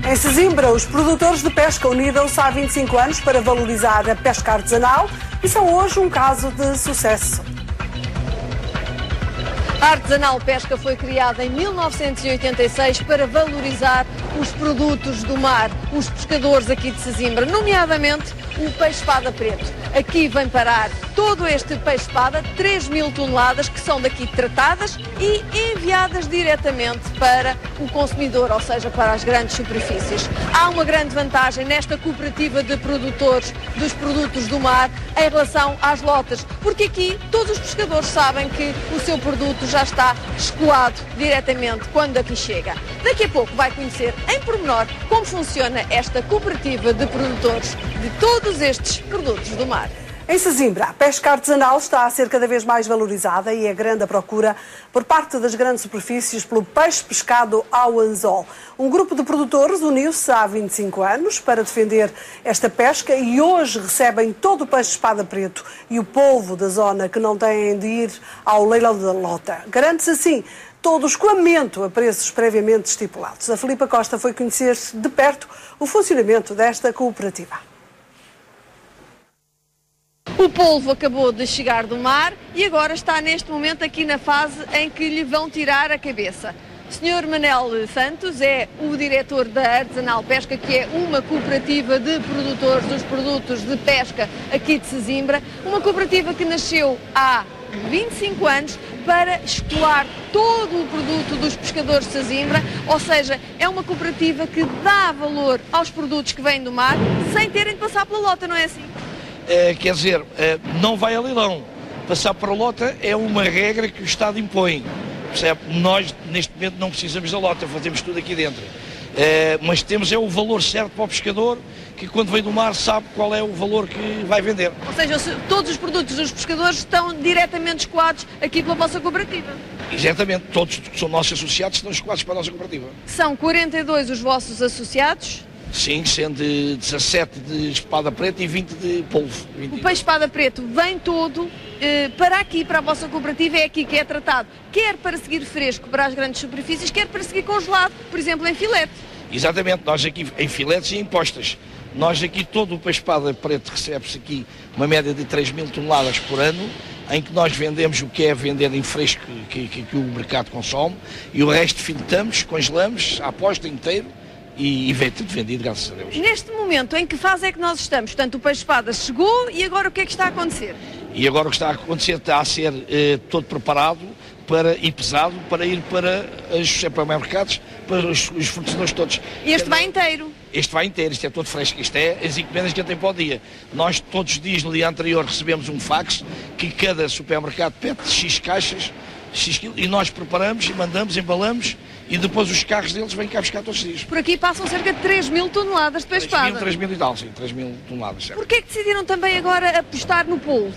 Em Sesimbra, os produtores de pesca uniram-se há 25 anos para valorizar a pesca artesanal e são hoje um caso de sucesso. A Artesanal Pesca foi criada em 1986 para valorizar os produtos do mar, os pescadores aqui de Sesimbra, nomeadamente o peixe-espada preto. Aqui vem parar todo este peixe-espada, 3.000 toneladas que são daqui tratadas e enviadas diretamente para o consumidor, ou seja, para as grandes superfícies. Há uma grande vantagem nesta cooperativa de produtores dos produtos do mar em relação às lotas, porque aqui todos os pescadores sabem que o seu produto já está escoado diretamente quando aqui chega. Daqui a pouco vai conhecer em pormenor como funciona esta cooperativa de produtores de todos estes produtos do mar. Em Sesimbra, a pesca artesanal está a ser cada vez mais valorizada e é grande a procura por parte das grandes superfícies pelo peixe pescado ao anzol. Um grupo de produtores uniu-se há 25 anos para defender esta pesca e hoje recebem todo o peixe-espada preto e o polvo da zona que não têm de ir ao leilão da lota. Garante-se assim todo o escoamento a preços previamente estipulados. A Filipa Costa foi conhecer de perto o funcionamento desta cooperativa. O polvo acabou de chegar do mar e agora está neste momento aqui na fase em que lhe vão tirar a cabeça. O Sr. Manel Santos é o diretor da Artesanal Pesca, que é uma cooperativa de produtores dos produtos de pesca aqui de Sesimbra. Uma cooperativa que nasceu há 25 anos para escoar todo o produto dos pescadores de Sesimbra, ou seja, é uma cooperativa que dá valor aos produtos que vêm do mar sem terem de passar pela lota, não é assim? Quer dizer, não vai a leilão. Passar para a lota é uma regra que o Estado impõe. Percebe? Nós, neste momento, não precisamos da lota, fazemos tudo aqui dentro. Mas temos o valor certo para o pescador, que quando vem do mar sabe qual é o valor que vai vender. Ou seja, todos os produtos dos pescadores estão diretamente escoados aqui pela vossa cooperativa? Exatamente, todos que são nossos associados estão escoados para a nossa cooperativa. São 42 os vossos associados? Sim, sendo 17 de espada preta e 20 de polvo. 20. O peixe-espada preto vem todo para aqui, para a vossa cooperativa, é aqui que é tratado, quer para seguir fresco para as grandes superfícies, quer para seguir congelado, por exemplo, em filete. Exatamente, nós aqui em filetes e em postas. Nós aqui, todo o peixe-espada preto recebe-se aqui uma média de 3.000 toneladas por ano, em que nós vendemos o que é vender em fresco que o mercado consome, e o resto filetamos, congelamos, à posta inteiro, e vem tudo vendido, graças a Deus. Neste momento, em que fase é que nós estamos? Portanto, o peixe-espada chegou e agora o que é que está a acontecer? E agora o que está a acontecer está a ser todo preparado e pesado para ir para os supermercados, para os fornecedores todos. Este vai inteiro? Este vai inteiro, isto é todo fresco, isto é as encomendas que a gente tem para o dia. Nós todos os dias, no dia anterior, recebemos um fax que cada supermercado pede X caixas, X quilos, e nós preparamos e mandamos, embalamos, e depois os carros deles vêm cá buscar todos os dias. Por aqui passam cerca de 3.000 toneladas de peixe-espada. 3.000 e tal, sim, 3.000 toneladas. Certo. Porquê é que decidiram também agora apostar no polvo?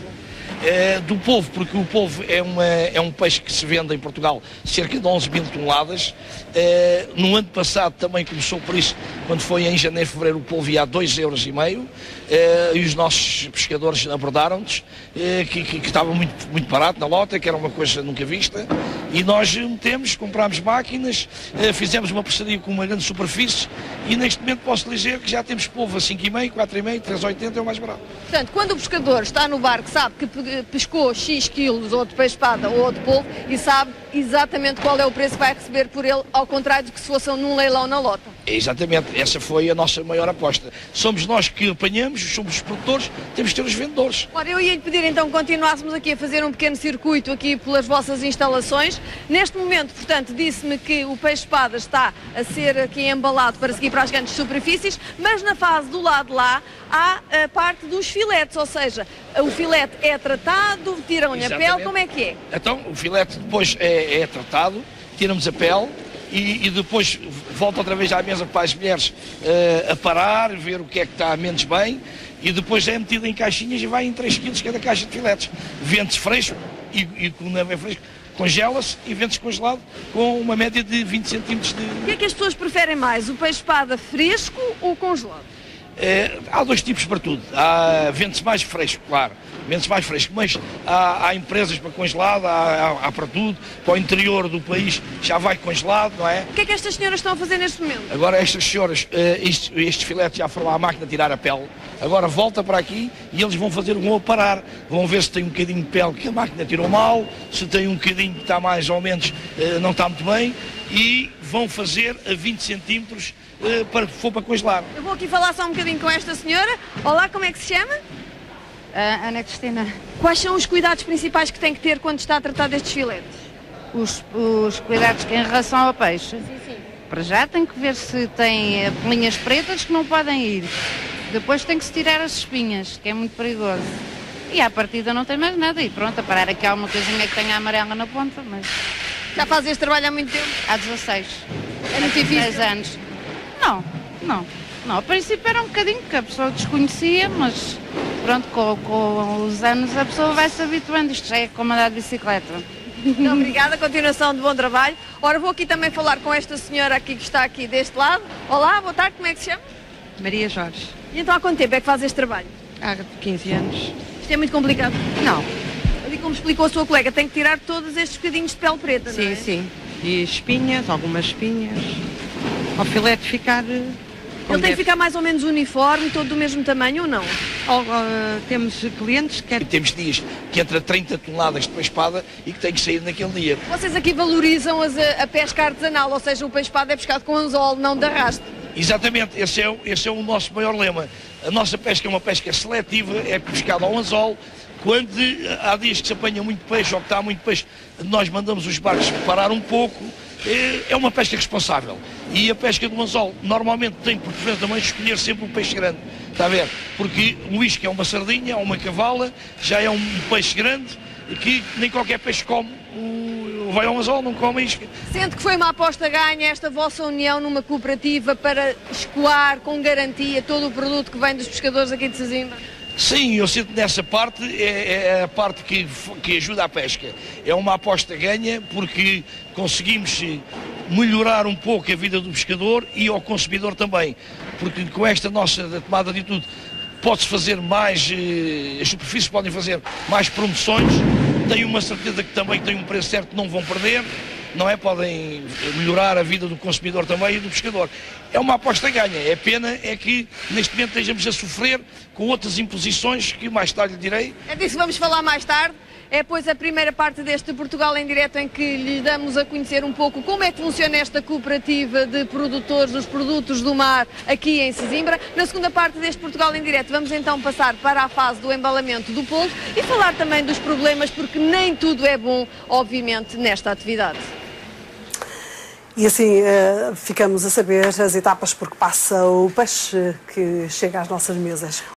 Do polvo, porque o polvo é um peixe que se vende em Portugal cerca de 11.000 toneladas. No ano passado também começou por isso, quando foi em janeiro, fevereiro, o polvo ia a 2,5 euros. E os nossos pescadores abordaram-nos, que estava muito barato na lota, que era uma coisa nunca vista. E nós comprámos máquinas, fizemos uma parceria com uma grande superfície e neste momento posso dizer que já temos polvo a 5,5, 4,5, 3,80 é o mais barato. Portanto, quando o pescador está no barco, sabe que pescou X quilos ou de peixe-espada ou de polvo e sabe exatamente qual é o preço que vai receber por ele, ao contrário do que se fosse num leilão na lota. Exatamente, essa foi a nossa maior aposta. Somos nós que apanhamos, somos os produtores, temos de ter os vendedores. Ora, eu ia lhe pedir então que continuássemos aqui a fazer um pequeno circuito aqui pelas vossas instalações. Neste momento, portanto, disse-me que o peixe-espada está a ser aqui embalado para seguir para as grandes superfícies, mas na fase do lado de lá há a parte dos filetes, ou seja, o filete é tratado, tiram-lhe a pele, como é que é? Então, o filete depois é tratado, tiramos a pele e depois volta outra vez à mesa para as mulheres a parar, ver o que é que está menos bem e depois é metido em caixinhas e vai em 3 quilos cada caixa de filetes. Vende-se fresco e quando não é fresco, congela-se e vende-se congelado com uma média de 20 centímetros de... O que é que as pessoas preferem mais, o peixe-espada fresco ou congelado? Há dois tipos para tudo. Vende-se mais fresco, claro. vende-se mais fresco, mas há empresas para congelado, há para tudo, para o interior do país já vai congelado, não é? O que é que estas senhoras estão a fazer neste momento? Agora estas senhoras, estes filetes já foram à máquina tirar a pele, agora volta para aqui e eles vão parar, vão ver se tem um bocadinho de pele que a máquina tirou mal, se tem um bocadinho que está mais ou menos, não está muito bem, e vão fazer a 20 centímetros para que for para congelar. Eu vou aqui falar só um bocadinho com esta senhora. Olá, como é que se chama? Ana Cristina. Quais são os cuidados principais que tem que ter quando está a tratar destes filetes? Os cuidados que em relação ao peixe? Sim. Para já tem que ver se tem pelinhas pretas que não podem ir. Depois tem que se tirar as espinhas, que é muito perigoso. E à partida não tem mais nada. E pronto, a parar aqui há uma coisinha que tenha amarela na ponta, mas... Já faz este trabalho há muito tempo? Há 16. É muito difícil? 10 anos. Não. Ao princípio era um bocadinho que a pessoa desconhecia, mas pronto, com os anos a pessoa vai se habituando. Isto já é como andar de bicicleta. Muito obrigada, continuação de bom trabalho. Ora, vou aqui também falar com esta senhora aqui que está aqui deste lado. Olá, boa tarde, como é que se chama? Maria Jorge. E então há quanto tempo é que faz este trabalho? Há 15 anos. Isto é muito complicado? Não. Ali como explicou a sua colega, tem que tirar todos estes bocadinhos de pele preta, não é? Sim. E espinhas, algumas espinhas. Ao filete ficar... Ele tem que ficar mais ou menos uniforme, todo do mesmo tamanho ou não? Temos clientes que querem... Temos dias que entra 30 toneladas de peixe-espada e que tem que sair naquele dia. Vocês aqui valorizam a pesca artesanal, ou seja, o peixe-espada é pescado com anzol, não de arrasto. Exatamente, esse é o nosso maior lema. A nossa pesca é uma pesca seletiva, é pescada ao anzol. Quando há dias que se apanha muito peixe ou que está muito peixe, nós mandamos os barcos parar um pouco. É uma pesca responsável. E a pesca do anzol normalmente tem por preferência também escolher sempre um peixe grande. Está a ver? Porque o isca é uma sardinha ou uma cavala, já é um peixe grande que nem qualquer peixe come. Vai ao anzol, não come a isca. Sente que foi uma aposta ganha esta vossa união numa cooperativa para escoar com garantia todo o produto que vem dos pescadores aqui de Sesimbra? Sim, eu sinto nessa parte, é a parte que ajuda a pesca. É uma aposta ganha porque conseguimos melhorar um pouco a vida do pescador e ao consumidor também. Porque com esta nossa tomada de atitude pode-se fazer mais, as superfícies podem fazer mais promoções, tenho uma certeza que também tem um preço certo que não vão perder, não é? Podem melhorar a vida do consumidor também e do pescador. É uma aposta ganha, é pena é que neste momento estejamos a sofrer com outras imposições que mais tarde lhe direi. É disso que vamos falar mais tarde. É pois a primeira parte deste Portugal em Direto em que lhe damos a conhecer um pouco como é que funciona esta cooperativa de produtores dos produtos do mar aqui em Sesimbra. Na segunda parte deste Portugal em Direto vamos então passar para a fase do embalamento do polvo e falar também dos problemas, porque nem tudo é bom, obviamente, nesta atividade. E assim ficamos a saber as etapas por que passa o peixe que chega às nossas mesas.